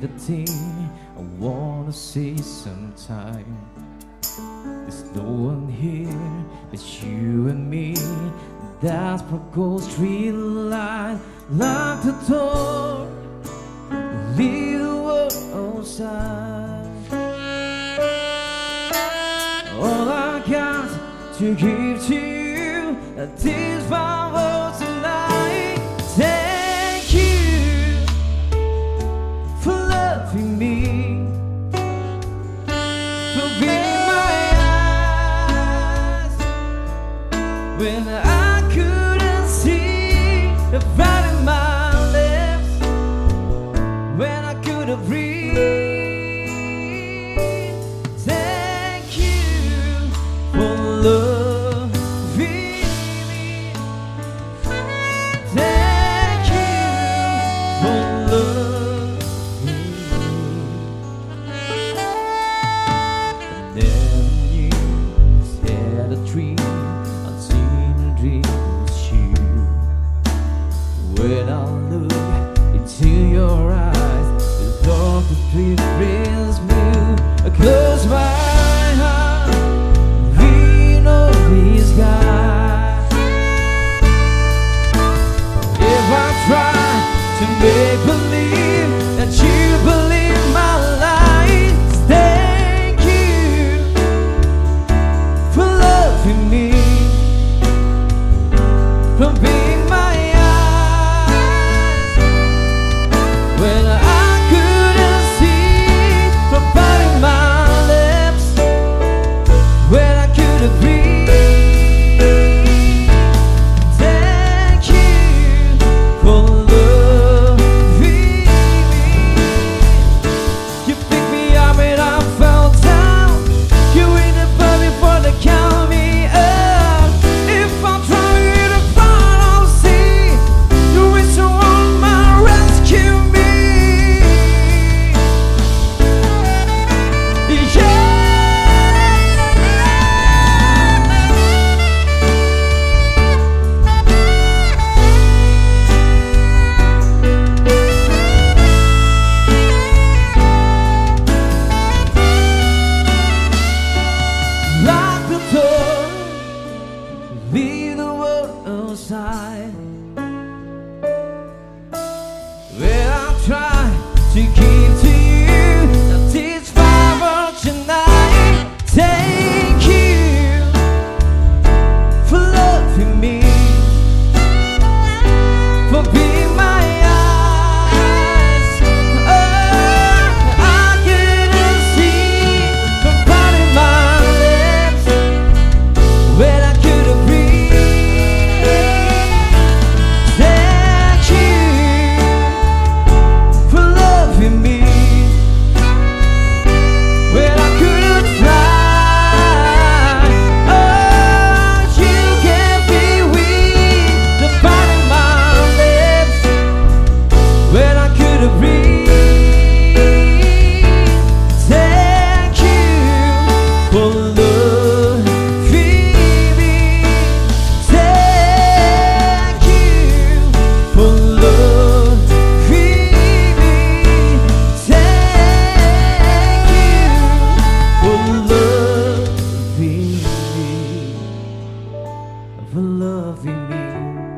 thing I wanna say sometime. There's no one here but you and me. That sparkle street light, lock the door, leave the world outside. All I got to give to you, these 5 words tonight. Thank you for loving me, for being my eyes when I couldn't see the fat in my lips, when I couldn't breathe. Thank you for loving me. Thank you for loving me. And then you had a dream, unseen dream was you. When I look into your eyes, the thought that please brings me. I close my heart, we know these guys. If I try to make believe that you believe my lies, thank you for loving me, for being my eyes when I couldn't see, for biting my lips when I couldn't breathe. Thank you for loving me. You picked me up when I fell down. You in the bed before they count me up. If I'm trying to find, I'll see you wish you want my rescue me. Yeah. Lock the door, leave the world outside. Well, I try to keep to you, that it's 5 words tonight. Thank you for loving me, for being my eyes. Oh, I couldn't see, for biting my lips when I couldn't breathe. Thank you for loving me when I couldn't fly. Oh, you gave me weak, the biting my lips when I couldn't breathe. Thank you for loving me. Thank you for loving me. Thank you for loving me, for loving me.